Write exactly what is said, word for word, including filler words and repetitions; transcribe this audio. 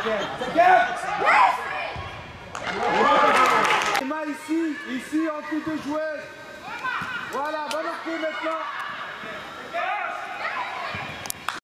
Les mains ici, ici en dessous de jouer. Voilà, va marquer maintenant.